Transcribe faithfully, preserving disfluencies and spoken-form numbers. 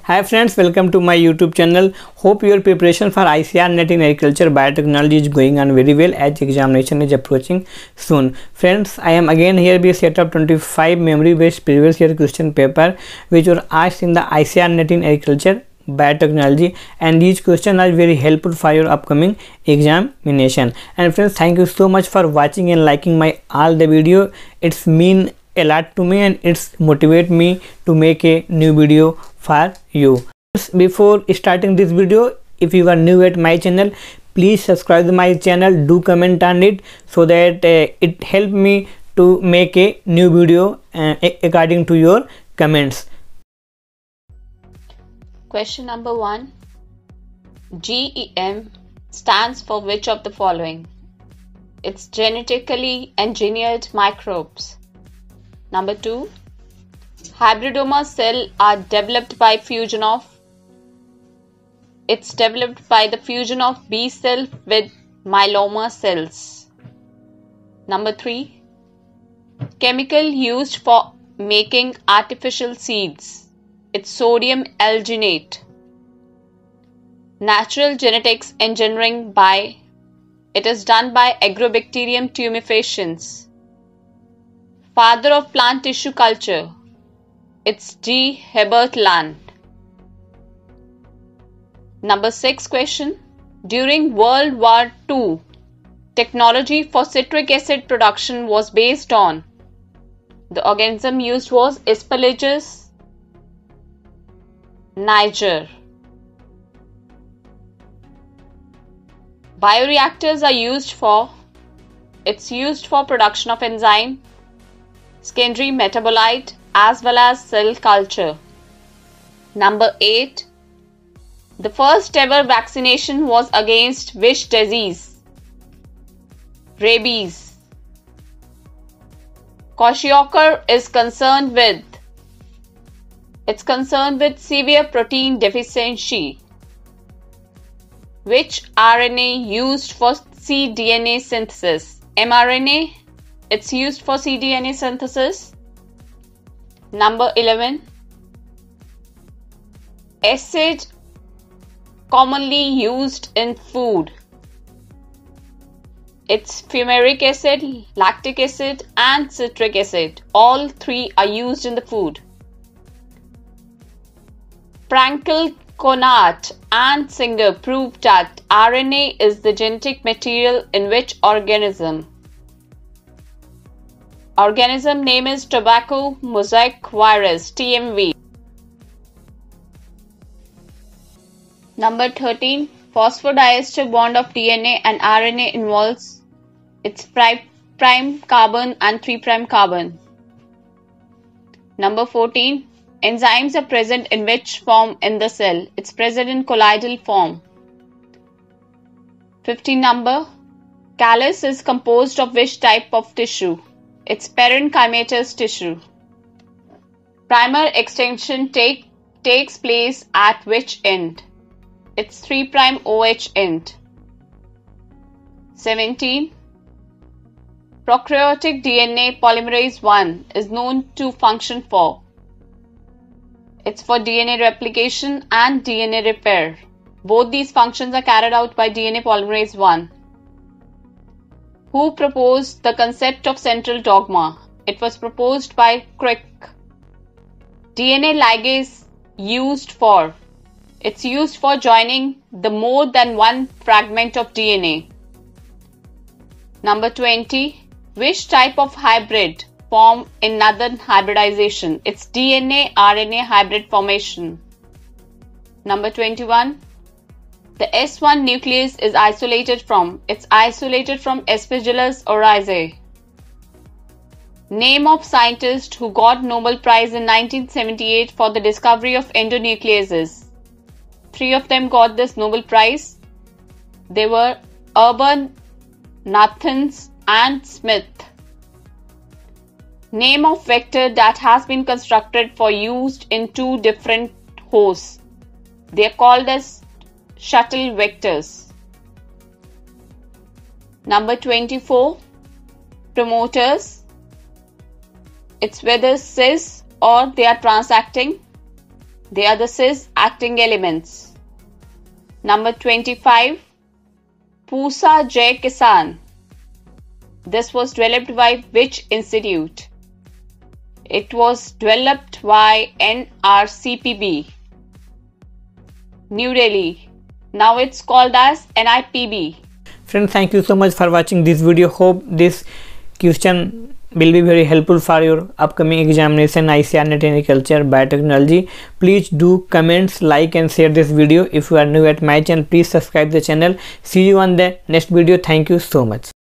Hi friends, welcome to my YouTube channel. Hope your preparation for I C A R net in agriculture biotechnology is going on very well as examination is approaching soon. Friends, I am again here with a set of twenty-five memory based previous year question paper which were asked in the I C A R net in agriculture biotechnology, and these questions are very helpful for your upcoming examination. And friends, thank you so much for watching and liking my all the video. It's mean a lot to me and it's motivate me to make a new video for you. Before starting this video, if you are new at my channel, please subscribe to my channel, do comment on it so that uh, it help me to make a new video uh, according to your comments. Question number one. G E M stands for which of the following? It's genetically engineered microbes. Number two. Hybridoma cell are developed by fusion of. It's developed by the fusion of B cell with myeloma cells. Number three. Chemical used for making artificial seeds. It's sodium alginate. Natural genetics engineering by. It is done by Agrobacterium tumefaciens. Father of plant tissue culture. It's G. Herbert Land. Number six question. During World War Two, technology for citric acid production was based on. The organism used was Aspergillus niger. Bioreactors are used for. It's used for production of enzyme, secondary metabolite, as well as cell culture. Number eight. The first ever vaccination was against which disease? Rabies. Kwashiorkor is concerned with. It's concerned with severe protein deficiency. Which R N A used for cDNA synthesis? mRNA. It's used for cDNA synthesis. Number eleven. Acid commonly used in food. It's fumaric acid, lactic acid and citric acid. All three are used in the food. Frankel, Conant and Singer proved that R N A is the genetic material in which organism? Organism name is tobacco mosaic virus T M V. Number thirteen. Phosphodiester bond of D N A and R N A involves its prime carbon and three prime carbon. Number fourteen. Enzymes are present in which form in the cell? It's present in colloidal form. fifteen number. Callus is composed of which type of tissue? It's parenchymatous tissue. Primer extension take, takes place at which end? It's three prime OH end. seventeen. Prokaryotic D N A polymerase one is known to function for. It's for D N A replication and D N A repair. Both these functions are carried out by D N A polymerase one. Who proposed the concept of central dogma? It was proposed by Crick. D N A ligase used for. It's used for joining the more than one fragment of D N A. Number twenty. Which type of hybrid form in northern hybridization? It's D N A R N A hybrid formation. Number twenty-one. The S one nucleus is isolated from. It's isolated from Aspergillus oryzae. Name of scientist who got Nobel Prize in nineteen seventy-eight for the discovery of endonucleases. Three of them got this Nobel Prize. They were Urban, Nathans and Smith. Name of vector that has been constructed for used in two different hosts. They are called as shuttle vectors. Number twenty-four. Promoters. It's whether cis or they are transacting. They are the cis acting elements. Number twenty-five, Pusa Jai Kisan. This was developed by which institute? It was developed by N R C P B, New Delhi. Now it's called as N I P B. Friends, thank you so much for watching this video. Hope this question will be very helpful for your upcoming examination I C A R NET Agriculture Biotechnology. Please do comments, like and share this video. If you are new at my channel, please subscribe the channel. See you on the next video. Thank you so much.